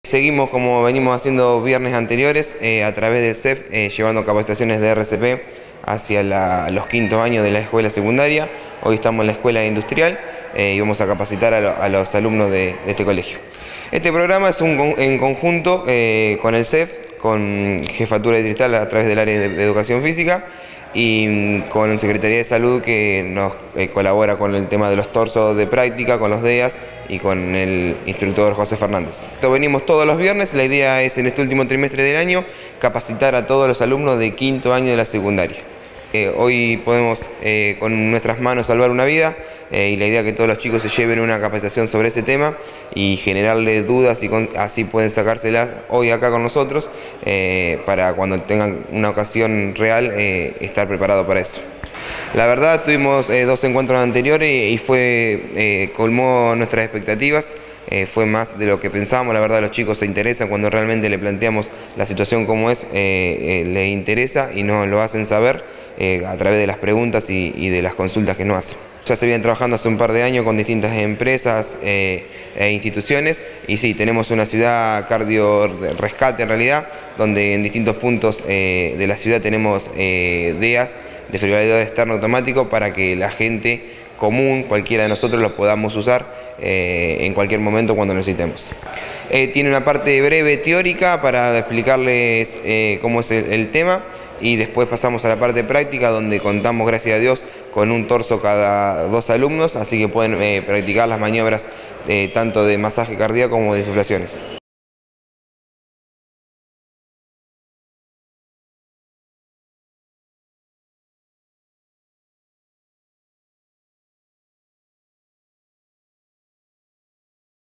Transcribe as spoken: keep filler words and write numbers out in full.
Seguimos como venimos haciendo viernes anteriores eh, a través del C E F, eh, llevando capacitaciones de R C P hacia la, los quintos años de la escuela secundaria. Hoy estamos en la escuela industrial eh, y vamos a capacitar a, lo, a los alumnos de, de este colegio. Este programa es un, en conjunto eh, con el C E F, con Jefatura Distrital a través del área de, de Educación Física y con Secretaría de Salud, que nos eh, colabora con el tema de los torsos de práctica, con los D E A S y con el instructor José Fernández. Venimos todos los viernes. La idea es en este último trimestre del año capacitar a todos los alumnos de quinto año de la secundaria. Eh, hoy podemos eh, con nuestras manos salvar una vida eh, y la idea es que todos los chicos se lleven una capacitación sobre ese tema y generarles dudas y con, así pueden sacárselas hoy acá con nosotros eh, para cuando tengan una ocasión real eh, estar preparado para eso. La verdad, tuvimos eh, dos encuentros anteriores y fue eh, colmó nuestras expectativas. Eh, fue más de lo que pensábamos. La verdad, los chicos se interesan cuando realmente le planteamos la situación como es, eh, eh, les interesa y nos lo hacen saber eh, a través de las preguntas y, y de las consultas que nos hacen. Ya se vienen trabajando hace un par de años con distintas empresas eh, e instituciones y sí, tenemos una ciudad cardio rescate en realidad, donde en distintos puntos eh, de la ciudad tenemos eh, D E A S, desfibrilador externo automático, para que la gente común, cualquiera de nosotros, lo podamos usar eh, en cualquier momento cuando necesitemos. Eh, tiene una parte breve teórica para explicarles eh, cómo es el, el tema, y después pasamos a la parte práctica, donde contamos, gracias a Dios, con un torso cada dos alumnos, así que pueden eh, practicar las maniobras eh, tanto de masaje cardíaco como de insuflaciones.